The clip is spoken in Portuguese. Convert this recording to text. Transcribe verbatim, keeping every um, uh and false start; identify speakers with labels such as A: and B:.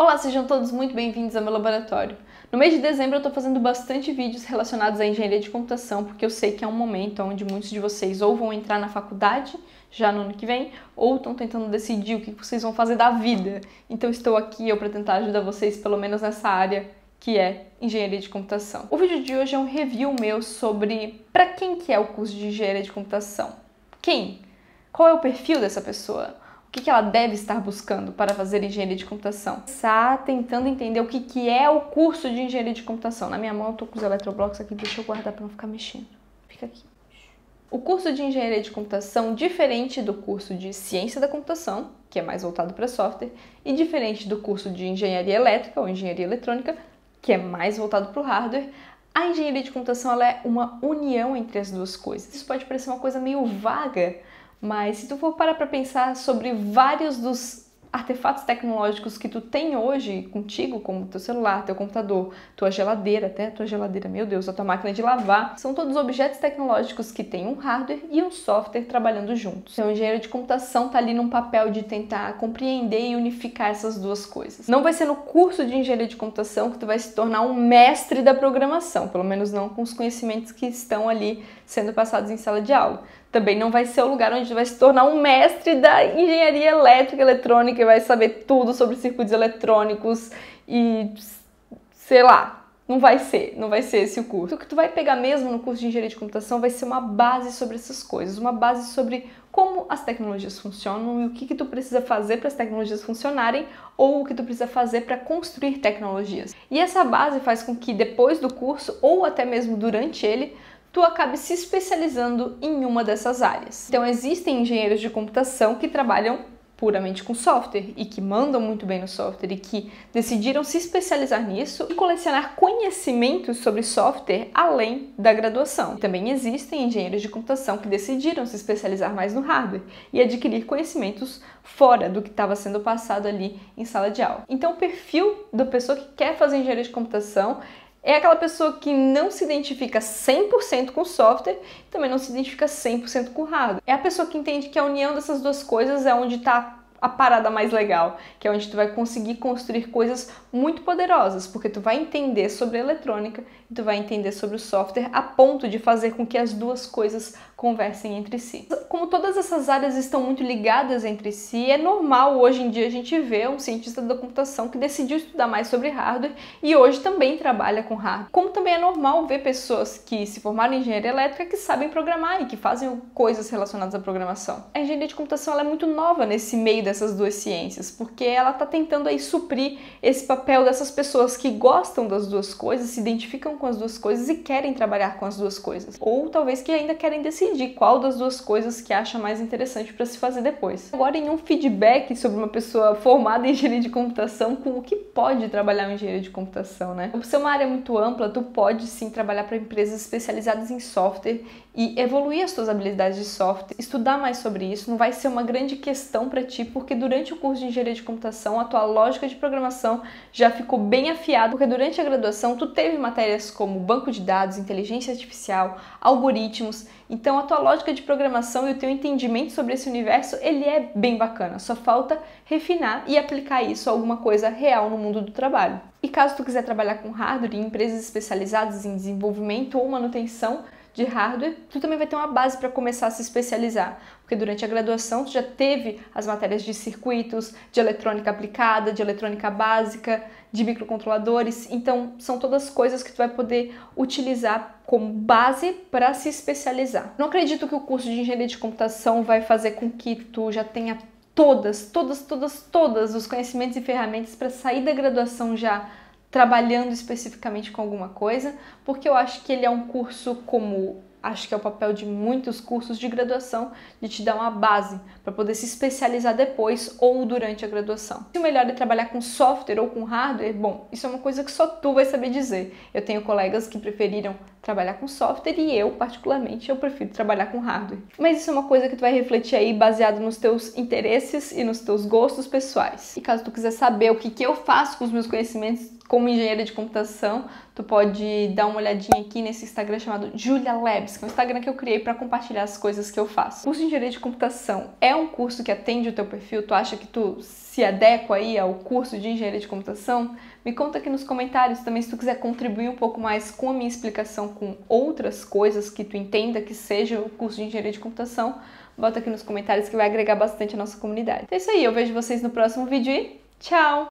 A: Olá, sejam todos muito bem-vindos ao meu laboratório. No mês de dezembro eu estou fazendo bastante vídeos relacionados à engenharia de computação, porque eu sei que é um momento onde muitos de vocês ou vão entrar na faculdade já no ano que vem, ou estão tentando decidir o que vocês vão fazer da vida. Então estou aqui eu para tentar ajudar vocês, pelo menos nessa área, que é engenharia de computação. O vídeo de hoje é um review meu sobre para quem que é o curso de engenharia de computação. Quem? Qual é o perfil dessa pessoa? O que ela deve estar buscando para fazer engenharia de computação? Está tentando entender o que é o curso de engenharia de computação. Na minha mão eu tô com os eletroblocos aqui, deixa eu guardar para não ficar mexendo. Fica aqui. O curso de engenharia de computação, diferente do curso de ciência da computação, que é mais voltado para software, e diferente do curso de engenharia elétrica ou engenharia eletrônica, que é mais voltado para o hardware, a engenharia de computação ela é uma união entre as duas coisas. Isso pode parecer uma coisa meio vaga, mas se tu for parar para pensar sobre vários dos artefatos tecnológicos que tu tem hoje contigo, como teu celular, teu computador, tua geladeira, até tua geladeira, meu Deus, a tua máquina de lavar, são todos objetos tecnológicos que têm um hardware e um software trabalhando juntos. Então, o engenheiro de computação tá ali num papel de tentar compreender e unificar essas duas coisas. Não vai ser no curso de engenharia de computação que tu vai se tornar um mestre da programação, pelo menos não com os conhecimentos que estão ali sendo passados em sala de aula. Também não vai ser o lugar onde tu vai se tornar um mestre da engenharia elétrica, eletrônica e vai saber tudo sobre circuitos eletrônicos e sei lá, não vai ser, não vai ser esse o curso. O que tu vai pegar mesmo no curso de engenharia de computação vai ser uma base sobre essas coisas, uma base sobre como as tecnologias funcionam e o que, que tu precisa fazer para as tecnologias funcionarem ou o que tu precisa fazer para construir tecnologias. E essa base faz com que depois do curso ou até mesmo durante ele, tu acabe se especializando em uma dessas áreas. Então existem engenheiros de computação que trabalham puramente com software e que mandam muito bem no software e que decidiram se especializar nisso e colecionar conhecimentos sobre software além da graduação. Também existem engenheiros de computação que decidiram se especializar mais no hardware e adquirir conhecimentos fora do que estava sendo passado ali em sala de aula. Então o perfil da pessoa que quer fazer engenharia de computação é aquela pessoa que não se identifica cem por cento com o software e também não se identifica cem por cento com o hardware. É a pessoa que entende que a união dessas duas coisas é onde está a parada mais legal, que é onde tu vai conseguir construir coisas muito poderosas, porque tu vai entender sobre a eletrônica e tu vai entender sobre o software a ponto de fazer com que as duas coisas conversem entre si. Como todas essas áreas estão muito ligadas entre si, é normal hoje em dia a gente ver um cientista da computação que decidiu estudar mais sobre hardware e hoje também trabalha com hardware. Como também é normal ver pessoas que se formaram em engenharia elétrica que sabem programar e que fazem coisas relacionadas à programação. A engenharia de computação ela é muito nova nesse meio dessas duas ciências, porque ela está tentando aí suprir esse papel dessas pessoas que gostam das duas coisas, se identificam com as duas coisas e querem trabalhar com as duas coisas. Ou talvez que ainda querem decidir qual das duas coisas que acha mais interessante para se fazer depois. Agora, em um feedback sobre uma pessoa formada em engenharia de computação, com o que pode trabalhar em engenharia de computação, né? Por ser uma área muito ampla, tu pode sim trabalhar para empresas especializadas em software e evoluir as suas habilidades de software, estudar mais sobre isso, não vai ser uma grande questão para ti, porque durante o curso de engenharia de computação, a tua lógica de programação já ficou bem afiada, porque durante a graduação tu teve matérias como banco de dados, inteligência artificial, algoritmos, então a tua lógica de programação e o teu entendimento sobre esse universo, ele é bem bacana, só falta refinar e aplicar isso a alguma coisa real no mundo do trabalho. E caso tu quiser trabalhar com hardware em empresas especializadas em desenvolvimento ou manutenção de hardware, tu também vai ter uma base para começar a se especializar, porque durante a graduação tu já teve as matérias de circuitos, de eletrônica aplicada, de eletrônica básica, de microcontroladores, então são todas coisas que tu vai poder utilizar como base para se especializar. Não acredito que o curso de engenharia de computação vai fazer com que tu já tenha todas, todas, todas, todas os conhecimentos e ferramentas para sair da graduação já trabalhando especificamente com alguma coisa, porque eu acho que ele é um curso como acho que é o papel de muitos cursos de graduação, de te dar uma base para poder se especializar depois ou durante a graduação. Se o melhor é trabalhar com software ou com hardware, bom, isso é uma coisa que só tu vai saber dizer. Eu tenho colegas que preferiram trabalhar com software e eu, particularmente, eu prefiro trabalhar com hardware. Mas isso é uma coisa que tu vai refletir aí baseado nos teus interesses e nos teus gostos pessoais. E caso tu quiser saber o que, que eu faço com os meus conhecimentos como engenheira de computação, tu pode dar uma olhadinha aqui nesse Instagram chamado Julia Labs, que é um Instagram que eu criei para compartilhar as coisas que eu faço. O curso de Engenharia de Computação é um curso que atende o teu perfil? Tu acha que tu se adequa aí ao curso de Engenharia de Computação? Me conta aqui nos comentários também se tu quiser contribuir um pouco mais com a minha explicação com outras coisas que tu entenda que seja o curso de Engenharia de Computação. Bota aqui nos comentários que vai agregar bastante a nossa comunidade. É isso aí, eu vejo vocês no próximo vídeo e tchau!